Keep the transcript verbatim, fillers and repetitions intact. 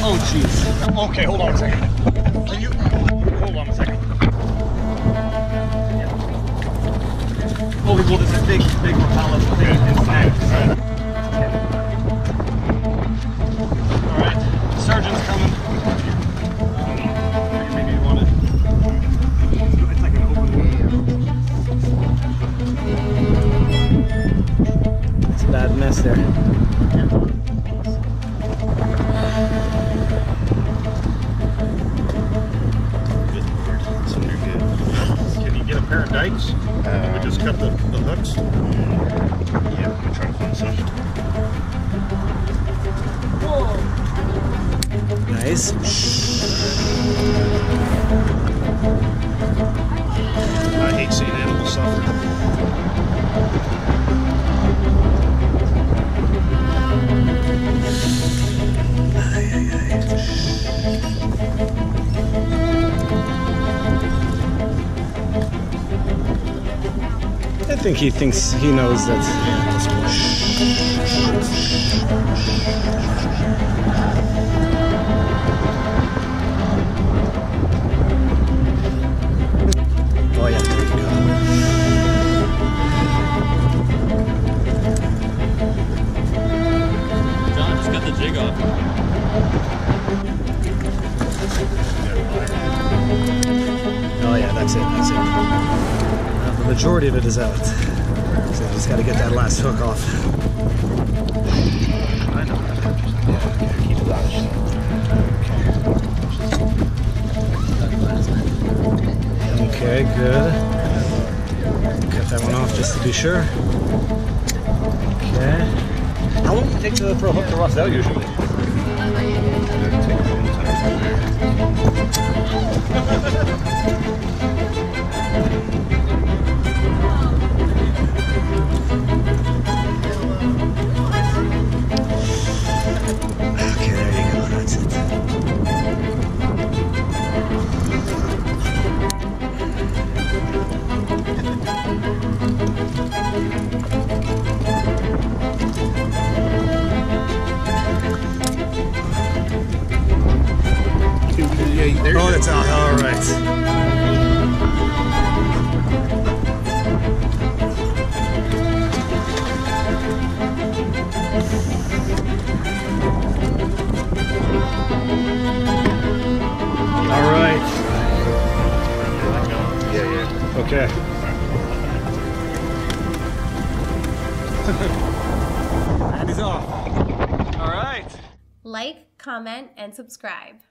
Oh, jeez. Okay, hold on a second. Can you hold on a second? Oh, well, there's a big, big Rapala thing inside. All right, surgeon's coming. Um, maybe you want it. It's like an open way. It's a bad mess there. Pair of dikes. Um, we just cut the, the hooks. Yeah, we're gonna try to find some. Nice. I hate seeing animals suffer. Ay, ay, ay. I think he thinks he knows that. Oh yeah, there you go. John, just cut the jig off. Oh yeah, that's it, that's it. Uh, the majority of it is out. So just got to get that last hook off. I know. Yeah, keep it out. Okay, good. Cut that one off just to be sure. Okay. How long does it take to, for a hook to rust out usually? Okay, there you go. That's it. Oh, that's all, all right. All right. Yeah, yeah. Okay. And he's off. All right. Like, comment, and subscribe.